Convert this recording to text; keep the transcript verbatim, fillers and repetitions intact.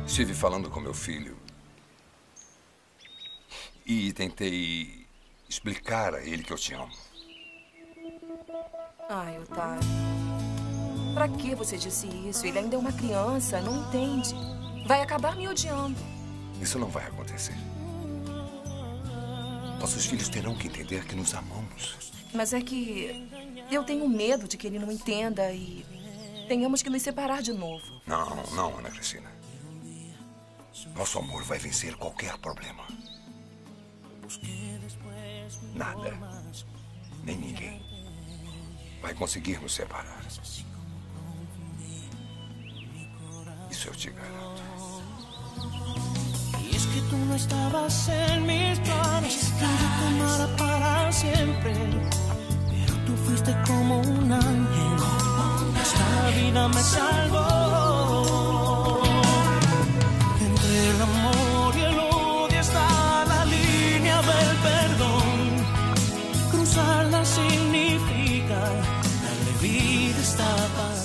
Estive falando com meu filho e tentei explicar a ele que eu te amo. Ai, Otávio. Pra que você disse isso? Ele ainda é uma criança, não entende. Vai acabar me odiando. Isso não vai acontecer. Nossos filhos terão que entender que nos amamos. Mas é que eu tenho medo de que ele não entenda e tenhamos que nos separar de novo. Não, não, Ana Cristina. Nosso amor vai vencer qualquer problema. Nada, nem ninguém vai conseguir nos separar. Isso eu te garanto. Y es que tú no estabas en mis planes, que yo te amara para siempre, pero tú fuiste como un ángel, esta vida me salvó. Entre el amor y el odio está la línea del perdón, cruzarla significa darle vida a esta paz.